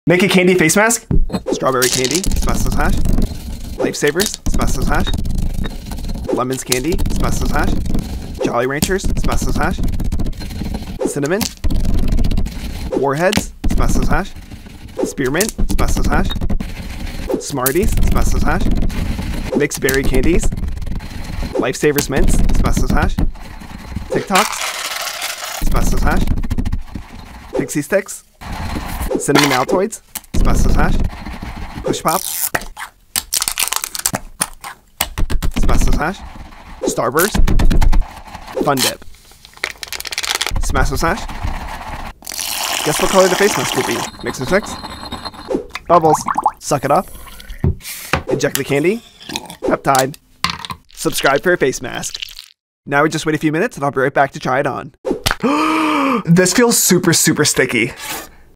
Make a candy face mask. Strawberry candy, Smash hash. Lifesavers, Smash hash. Lemons candy, Smash hash. Jolly Ranchers, Smash hash. Cinnamon. Warheads, Smash hash. Spearmint, Smash hash. Smarties, Smash hash. Mixed berry candies. Lifesavers mints, Smash hash. TikToks, Smash hash. Pixie sticks. Cinnamon Altoids, Smash hash. Push Pops, Smash hash. Starburst, Fun Dip, Smash hash. Guess what color the face mask will be? Mix and mix. Bubbles, suck it up. Inject the candy. Peptide. Subscribe for a face mask. Now we just wait a few minutes and I'll be right back to try it on. This feels super, super sticky.